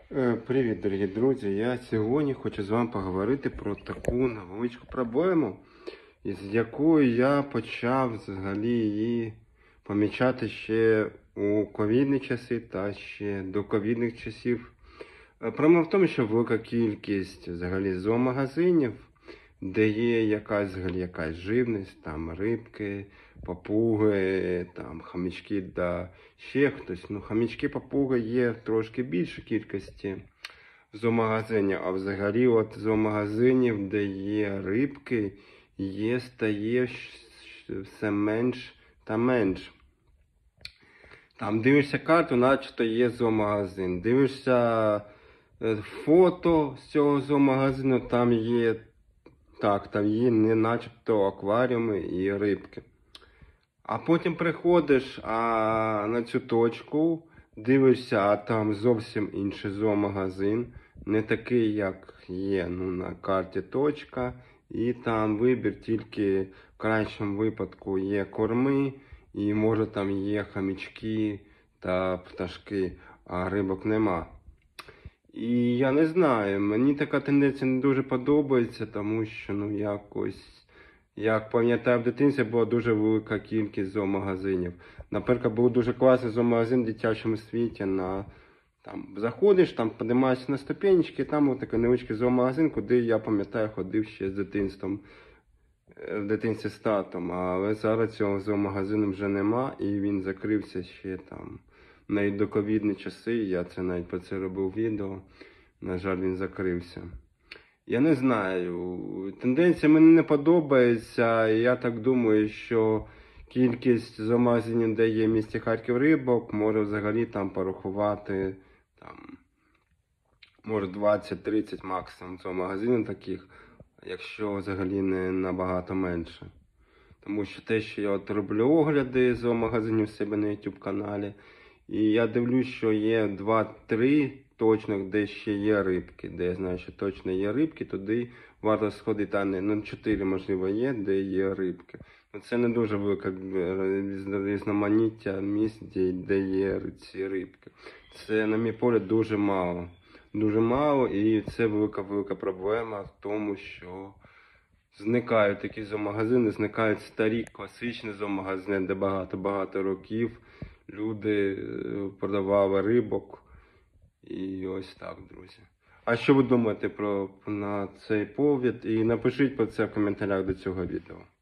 Привіт, дорогі друзі! Я сьогодні хочу з вами поговорити про таку невеличку проблему, з якою я почав взагалі її помічати ще у ковідні часи та ще до ковідних часів. Проблема в тому, що велика кількість взагалі зоомагазинів, де є якась живність, там рибки, папуги, там хомячки да ще хтось. Ну, хомячки, папуги є в трошки більшій кількості в зоомагазині, а взагалі от зоомагазинів, де є рибки, стає все менш та менш. Там дивишся карту, начебто є зоомагазин. Дивишся фото з цього зоомагазину, там є не начебто акваріуми і рибки. А потім приходиш на цю точку, дивишся, а там зовсім інший зоомагазин. Не такий, як є на карті точка. І там вибір тільки в кращому випадку є корми, і може там є хомячки та пташки, а рибок нема. І я не знаю, мені така тенденція не дуже подобається, тому що, як пам'ятаю, в дитинстві була дуже велика кількість зоомагазинів. Наприклад, був дуже класний зоомагазин в дитячому світі. Заходиш, там піднімаєшся на ступенечки, там ось такий невеличкий зоомагазин, куди, я пам'ятаю, ходив ще з дитинством, в дитинстві з татом. Але зараз цього зоомагазину вже нема, і він закрився ще там. Навіть до ковідні часи, я це навіть про це робив відео, на жаль, він закрився. Я не знаю, тенденція мені не подобається, і я так думаю, що кількість зоомагазинів, де є в місті Харків рибок, може взагалі там порахувати, може 20-30 максимум зоомагазинів таких, якщо взагалі не набагато менше. Тому що те, що я от роблю огляди зоомагазинів в себе на YouTube каналі, і я дивлюсь, що є 2-3 точно, де ще є рибки. Де я знаю, що точно є рибки, туди варто сходити, а не 4, можливо, є, де є рибки. Це не дуже велике різноманіття місць, де є ці рибки. Це, на мій погляд, дуже мало. Дуже мало, і це велика проблема в тому, що зникають такі зоомагазини, зникають старі класичні зоомагазини, де багато років люди продавали рибок. І ось так, друзі. А що ви думаєте на цей повід? І напишіть про це в коментарях до цього відео.